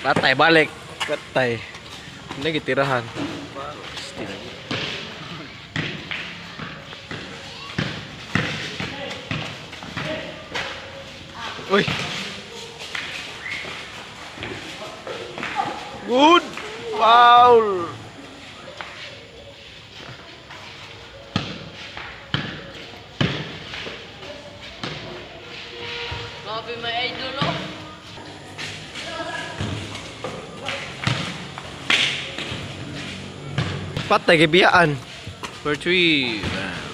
Patay, balik. Patay. Lagi tirahan. Uy. Good. Foul. Grabe may idol oh. Patay gibiyaan. For 3.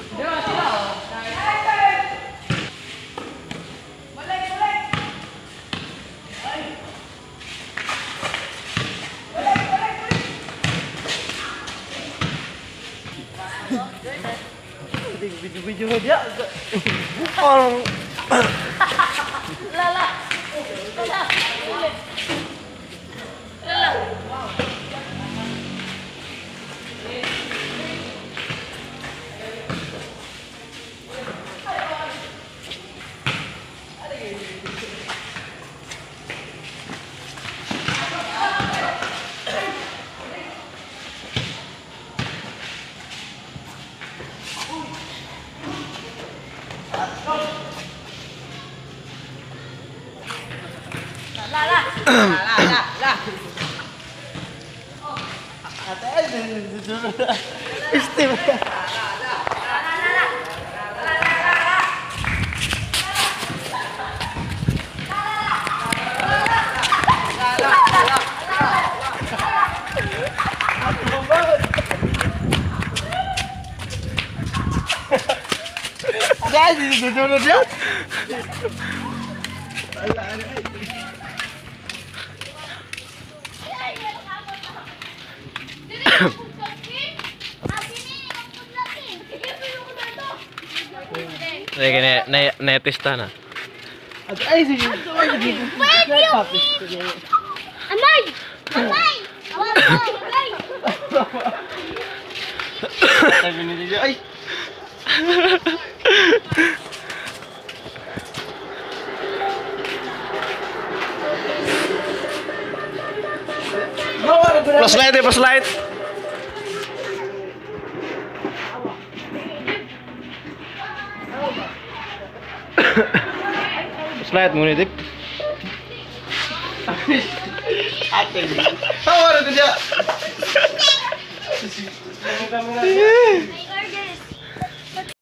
Video-video dia. Oh. Lala. Lala. Lala. Istim. Jadi duduk dia. Netista na. Ay, sige. Amay! Amay! Amay! Sabi ni dia, ay. Plus light ya, plus light. Plus light muna dip. Ate. Tawa na dia.